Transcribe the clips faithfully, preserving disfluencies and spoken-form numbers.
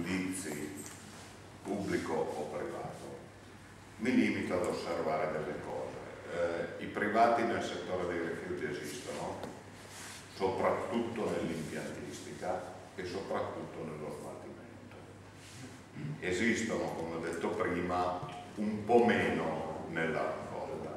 giudizi pubblico o privato, mi limito ad osservare delle cose. Eh, I privati nel settore dei rifiuti esistono, soprattutto nell'impiantistica e soprattutto nello smaltimento. Esistono, come ho detto prima, un po' meno nella raccolta.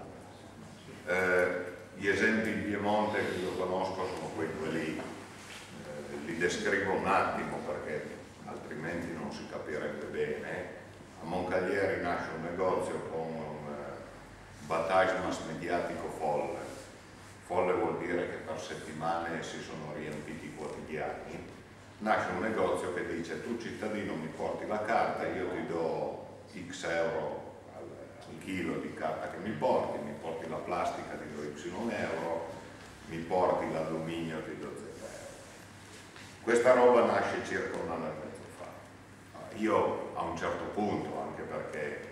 Eh, gli esempi in Piemonte che io conosco sono quei quelli, eh, li descrivo un attimo perché altrimenti non si capirebbe bene. A Moncalieri nasce un negozio con un eh, battage mass mediatico folle. Folle vuol dire che per settimane si sono riempiti i quotidiani. Nasce un negozio che dice: tu cittadino mi porti la carta, io ti do X euro al, al chilo di carta che mi porti, mi porti la plastica ti do Y euro, mi porti l'alluminio ti do Z euro. Questa roba nasce circa un anno e mezzo fa. Io a un certo punto, anche perché eh,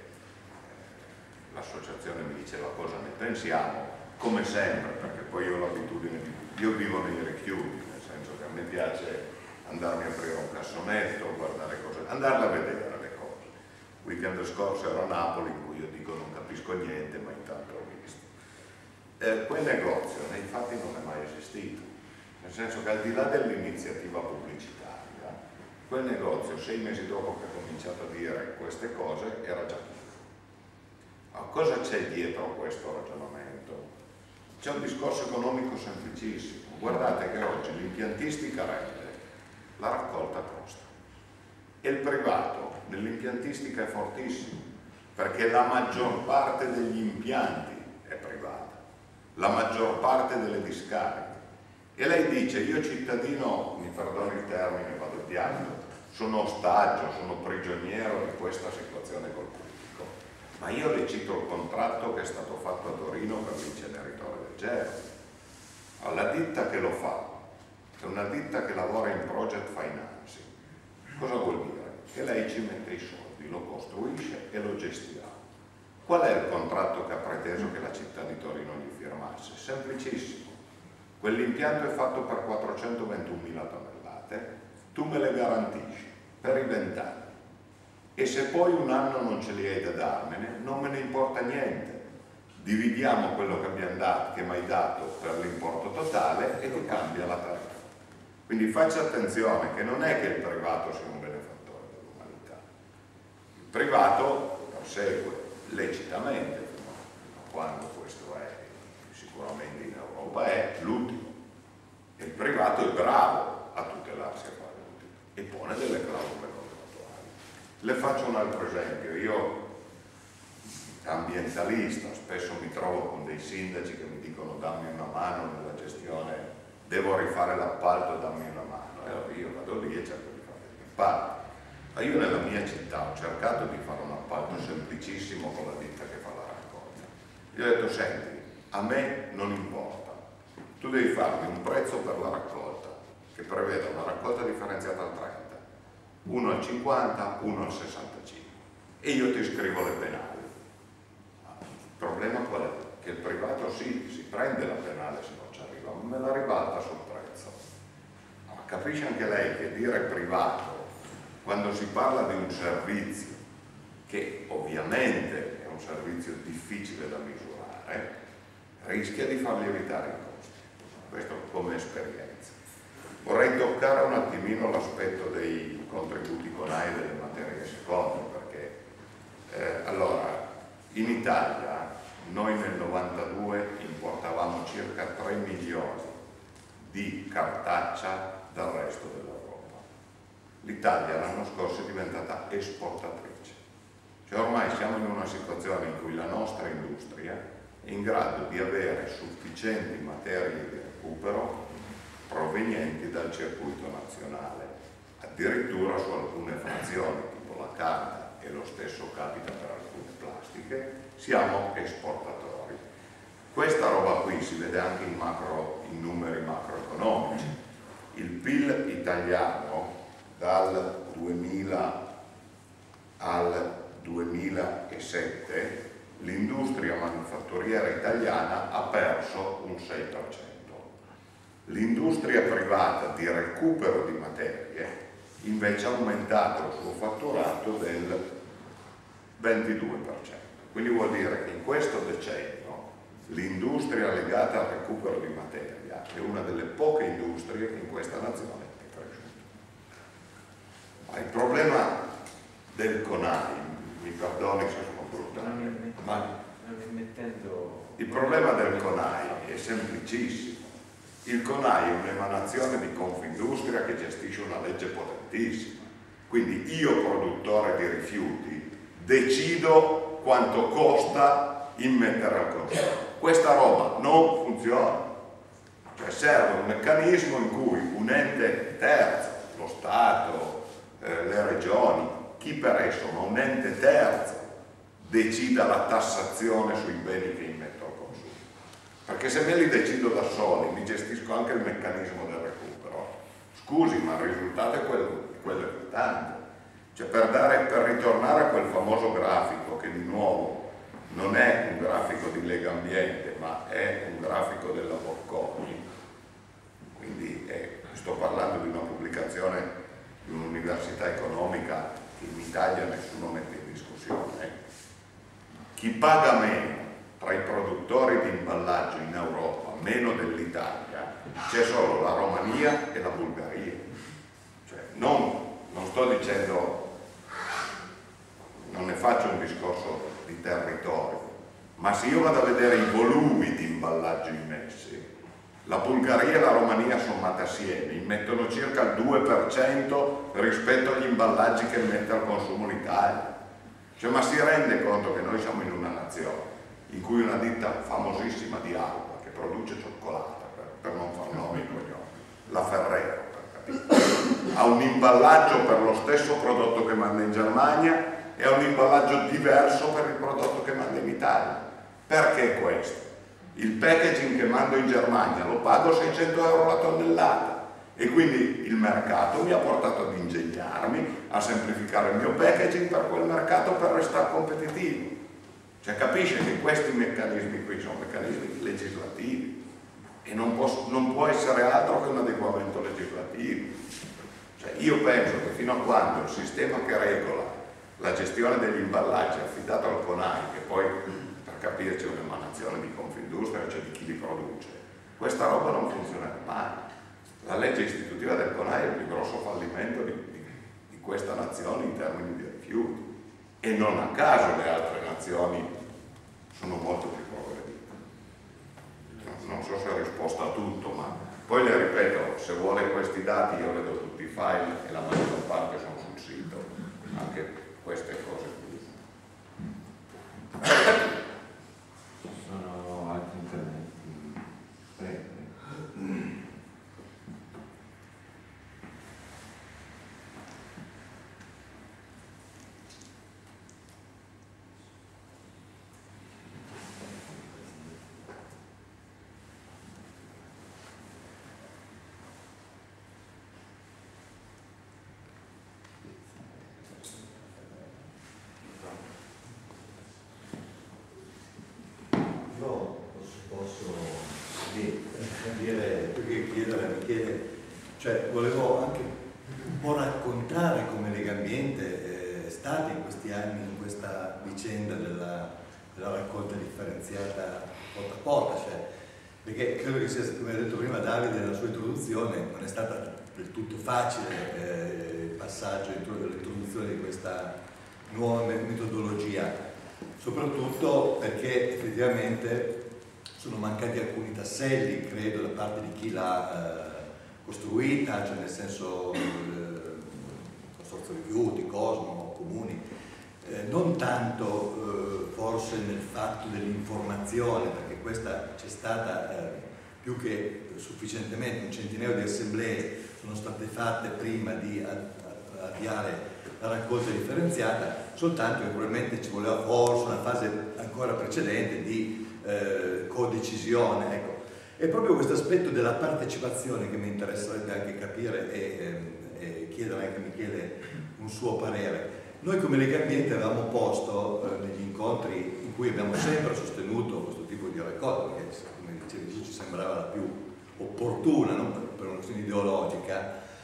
l'associazione mi diceva cosa ne pensiamo, come sempre, perché poi io ho l'abitudine di... io vivo nei rifiuti, nel senso che a me piace andarmi a aprire un cassonetto, guardare cose, andarle a vedere le cose. Il weekend scorso ero a Napoli, in cui io dico non capisco niente, ma intanto ho visto. Eh, quel negozio nei fatti non è mai esistito, nel senso che al di là dell'iniziativa pubblicitaria, quel negozio sei mesi dopo che ha cominciato a dire queste cose era già chiuso. Ma cosa c'è dietro questo ragionamento? C'è un discorso economico semplicissimo. Guardate che oggi l'impiantistica rende, la raccolta costa. E il privato nell'impiantistica è fortissimo, perché la maggior parte degli impianti è privata, la maggior parte delle discariche. E lei dice: io cittadino, mi perdoni il termine, vado piano, sono ostaggio, sono prigioniero di questa situazione col pubblico. Ma io le cito il contratto che è stato fatto a Torino per l'inceneritore del Gero. La ditta che lo fa è una ditta che lavora in project financing. Cosa vuol dire? Che lei ci mette i soldi, lo costruisce e lo gestirà. Qual è il contratto che ha preteso che la città di Torino gli firmasse? Semplicissimo. Quell'impianto è fatto per quattrocentoventunomila tonnellate, tu me le garantisci per i vent'anni. E se poi un anno non ce li hai da darmene, non me ne importa niente. Dividiamo quello che abbiamo dato, che mi hai dato per l'importo totale e ti cambia la tariffa. Quindi faccia attenzione che non è che il privato sia un benefattore dell'umanità. Il privato persegue lecitamente, fino a quando questo è, sicuramente in Europa è l'ultimo. E il privato è bravo a tutelarsi a fare l'ultimo e pone delle clausole contrattuali. Le faccio un altro esempio. Io, ambientalista, spesso mi trovo con dei sindaci che mi dicono dammi una mano nella gestione, devo rifare l'appalto, dammi una mano. E allora io vado lì e cerco di fare gli appalti. Ma io nella mia città ho cercato di fare un appalto semplicissimo con la ditta che fa la raccolta. Io ho detto: senti, a me non importa, tu devi farmi un prezzo per la raccolta che preveda una raccolta differenziata al trenta, uno al cinquanta, uno al sessantacinque e io ti scrivo le penali. Il problema qual è? Che il privato sì, si prende la penale se non ci arriva, ma me la ribalta sul prezzo. Ma capisce anche lei che dire privato, quando si parla di un servizio che ovviamente è un servizio difficile da misurare, rischia di far lievitare i costi. Questo come esperienza. Vorrei toccare un attimino l'aspetto dei contributi CONAI e delle materie seconde, perché eh, allora in Italia noi nel novantadue importavamo circa tre milioni di cartaccia dal resto dell'Europa. L'Italia l'anno scorso è diventata esportatrice. Cioè ormai siamo in una situazione in cui la nostra industria è in grado di avere sufficienti materie di recupero provenienti dal circuito nazionale. Addirittura su alcune frazioni, tipo la carta, e lo stesso capita per alcune plastiche, siamo esportatori. Questa roba qui si vede anche in, macro, in numeri macroeconomici. Il P I L italiano dal duemila al duemilasette, l'industria manifatturiera italiana ha perso un sei per cento. L'industria privata di recupero di materie invece ha aumentato il suo fatturato del ventidue per cento. Quindi vuol dire che in questo decennio l'industria legata al recupero di materia è una delle poche industrie che in questa nazione è cresciuta. Ma il problema del CONAI, mi perdoni se sono brutale, ma il problema del CONAI è semplicissimo. Il CONAI è un'emanazione di Confindustria che gestisce una legge potentissima. Quindi io, produttore di rifiuti, decido quanto costa immettere al consumo. Questa roba non funziona. Cioè serve un meccanismo in cui un ente terzo, lo Stato, eh, le regioni, chi per esso, ma un ente terzo, decida la tassazione sui beni che immetto al consumo. Perché se me li decido da soli, mi gestisco anche il meccanismo del recupero, scusi, ma il risultato è quello, quello evidente. Cioè per, dare, per ritornare a quel famoso grafico che di nuovo non è un grafico di Lega Ambiente, ma è un grafico della Bocconi, quindi è, sto parlando di una pubblicazione di un'università economica che in Italia nessuno mette in discussione. Chi paga meno tra i produttori di imballaggio in Europa, meno dell'Italia, c'è solo la Romania e la Bulgaria. Cioè, non, non sto dicendo, non ne faccio un discorso di territorio, ma se io vado a vedere i volumi di imballaggio immessi, la Bulgaria e la Romania sommate assieme immettono circa il due per cento rispetto agli imballaggi che mette al consumo l'Italia. Cioè, ma si rende conto che noi siamo in una nazione in cui una ditta famosissima di Alba che produce cioccolata, per, per non far nomi e cognomi, la Ferrero, per capire, ha un imballaggio per lo stesso prodotto che manda in Germania e ha un imballaggio diverso per il prodotto che manda in Italia. Perché questo? Il packaging che mando in Germania lo pago seicento euro la tonnellata e quindi il mercato mi ha portato ad ingegnarmi, a semplificare il mio packaging per quel mercato per restare competitivo. Cioè capisce che questi meccanismi qui sono meccanismi legislativi e non può, non può essere altro che un adeguamento legislativo. Cioè io penso che fino a quando il sistema che regola la gestione degli imballaggi è affidato al CONAI, che poi per capirci è un'emanazione di Confindustria, cioè di chi li produce, questa roba non funzionerà mai. La legge istitutiva del CONAI è il più grosso fallimento di, di, di questa nazione in termini di rifiuti e non a caso le altre nazioni sono molto più progredite. Non so se ho risposto a tutto, ma poi le ripeto, se vuole questi dati io le do tutti i file e la maggior parte sono sul sito, anche queste cose qui. Ci sono altri interventi? Prego. Cioè, volevo anche un po' raccontare come Lega Ambiente è stata in questi anni, in questa vicenda della, della raccolta differenziata porta a porta, cioè, perché credo che sia, come ha detto prima Davide nella sua introduzione, non è stata del tutto facile eh, il passaggio dell'introduzione di questa nuova metodologia, soprattutto perché effettivamente sono mancati alcuni tasselli, credo, da parte di chi l'ha eh, costruita, cioè nel senso eh, Consorzio Rifiuti, Cosmo, Comuni, eh, non tanto eh, forse nel fatto dell'informazione, perché questa c'è stata eh, più che sufficientemente, un centinaio di assemblee sono state fatte prima di avviare la raccolta differenziata, soltanto che probabilmente ci voleva forse una fase ancora precedente di eh, codecisione, ecco. È proprio questo aspetto della partecipazione che mi interesserebbe anche capire e, e chiedere anche a Michele un suo parere. Noi come Lega Ambiente avevamo posto eh, negli incontri in cui abbiamo sempre sostenuto questo tipo di raccolta, perché come dicevi ci sembrava la più opportuna, non per, per una questione ideologica,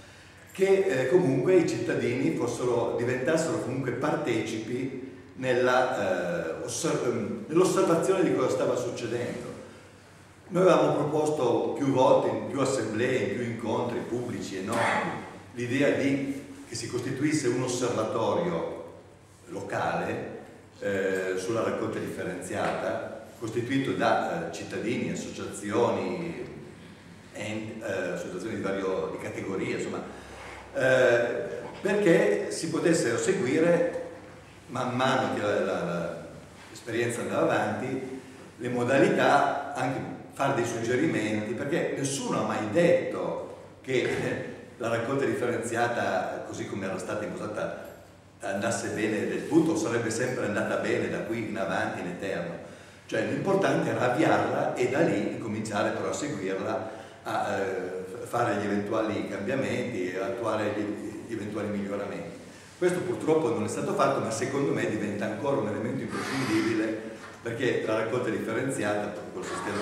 che eh, comunque i cittadini fossero, diventassero comunque partecipi nella, eh, osserv- nell'osservazione di cosa stava succedendo. Noi avevamo proposto più volte, in più assemblee, in più incontri pubblici e non, l'idea di che si costituisse un osservatorio locale eh, sulla raccolta differenziata, costituito da eh, cittadini, associazioni, ent, eh, associazioni di vario di categorie, insomma, eh, perché si potessero seguire man mano che l'esperienza andava avanti le modalità, anche fare dei suggerimenti, perché nessuno ha mai detto che la raccolta differenziata, così come era stata impostata, andasse bene del tutto, o sarebbe sempre andata bene da qui in avanti in eterno. Cioè l'importante era avviarla e da lì cominciare però a seguirla, a eh, fare gli eventuali cambiamenti, a attuare gli, gli eventuali miglioramenti. Questo purtroppo non è stato fatto, ma secondo me diventa ancora un elemento imprescindibile, perché la raccolta differenziata, col sistema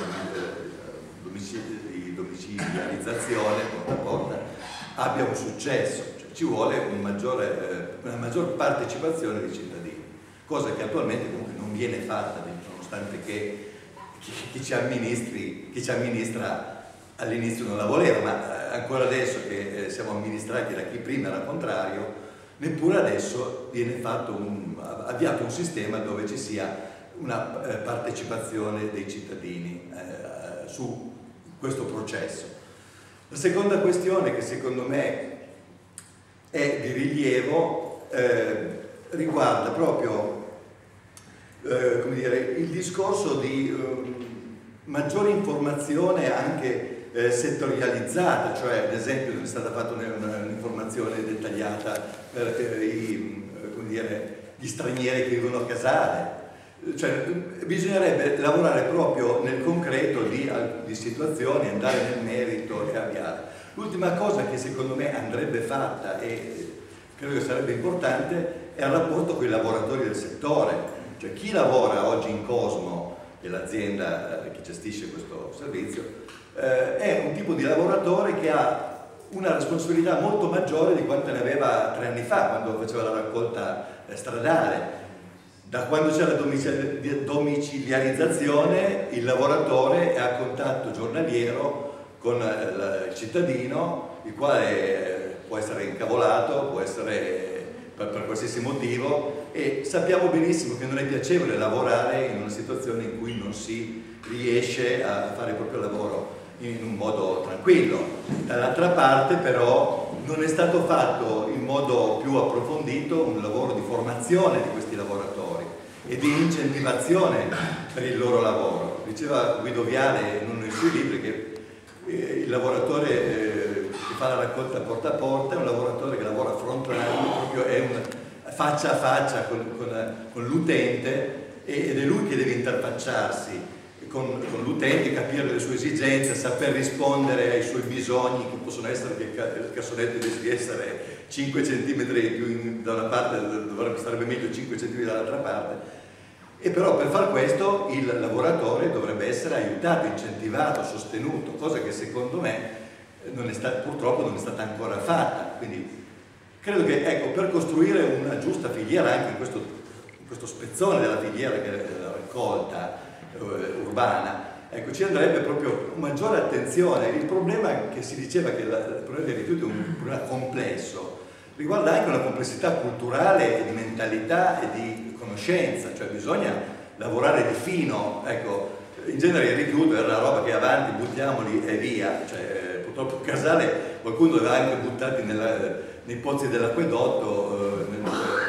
di domiciliarizzazione porta a porta, abbia un successo, cioè ci vuole un maggiore, eh, una maggior partecipazione dei cittadini, cosa che attualmente comunque non viene fatta, nonostante che chi, chi, ci, amministri, chi ci amministra all'inizio non la voleva, ma ancora adesso che eh, siamo amministrati da chi prima era contrario, neppure adesso viene fatto un, avviato un sistema dove ci sia una eh, partecipazione dei cittadini eh, su questo processo. La seconda questione, che secondo me è di rilievo, eh, riguarda proprio eh, come dire, il discorso di eh, maggiore informazione anche eh, settorializzata, cioè ad esempio non è stata fatta un'informazione dettagliata per eh, i, come dire, gli stranieri che vivono a Casale. Cioè, bisognerebbe lavorare proprio nel concreto di, di situazioni, andare nel merito e avviare. L'ultima cosa che secondo me andrebbe fatta e credo che sarebbe importante è il rapporto con i lavoratori del settore. Cioè chi lavora oggi in Cosmo, che è l'azienda che gestisce questo servizio, eh, è un tipo di lavoratore che ha una responsabilità molto maggiore di quanto ne aveva tre anni fa, quando faceva la raccolta eh, stradale. Da quando c'è la domiciliarizzazione, il lavoratore è a contatto giornaliero con il cittadino, il quale può essere incavolato, può essere per, per qualsiasi motivo, e sappiamo benissimo che non è piacevole lavorare in una situazione in cui non si riesce a fare il proprio lavoro in un modo tranquillo. Dall'altra parte però non è stato fatto in modo più approfondito un lavoro di formazione di questi lavoratori e di incentivazione per il loro lavoro. Diceva Guido Viale in uno dei suoi libri che eh, il lavoratore eh, che fa la raccolta porta a porta è un lavoratore che lavora frontline, proprio è un faccia a faccia con, con, con l'utente, ed è lui che deve interfacciarsi con, con l'utente, capire le sue esigenze, saper rispondere ai suoi bisogni, che possono essere che il cassonetto deve essere cinque centimetri più in, da una parte, dovrebbe sarebbe meglio cinque centimetri dall'altra parte. E però per far questo il lavoratore dovrebbe essere aiutato, incentivato, sostenuto, cosa che secondo me non è stata, purtroppo non è stata ancora fatta. Quindi credo che, ecco, per costruire una giusta filiera anche in questo, in questo spezzone della filiera che è la raccolta eh, urbana, ecco, ci andrebbe proprio maggiore attenzione. Il problema che si diceva che la, il problema dei rifiuti è un problema complesso, riguarda anche una complessità culturale e di mentalità e di conoscenza, cioè bisogna lavorare di fino. Ecco, in genere il rifiuto era una roba che avanti, buttiamoli e via. Cioè, purtroppo a Casale qualcuno aveva anche buttati nella, nei pozzi dell'acquedotto eh, nel,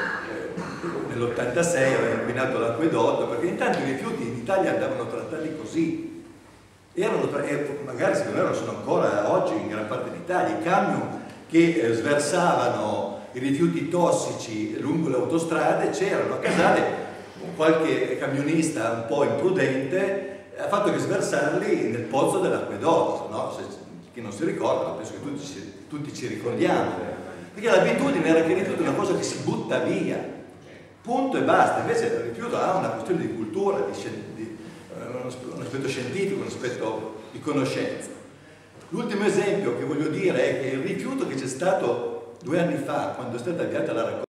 eh, nell'ottantasei, aveva inquinato l'acquedotto, perché intanto i rifiuti in Italia andavano trattati così. Erano, e magari secondo me lo sono ancora oggi in gran parte d'Italia, i camion che eh, sversavano i rifiuti tossici lungo le autostrade c'erano. A Casale qualche camionista un po' imprudente ha fatto che sversarli nel pozzo dell'acquedotto, no? Se, chi non si ricorda, penso che tutti ci, tutti ci ricordiamo, perché l'abitudine era che il rifiuto è una cosa che si butta via, punto e basta. Invece il rifiuto ha una questione di cultura, di, di, uh, un aspetto scientifico, un aspetto di conoscenza. L'ultimo esempio che voglio dire è che il rifiuto che c'è stato due anni fa, quando è stata avviata la raccolta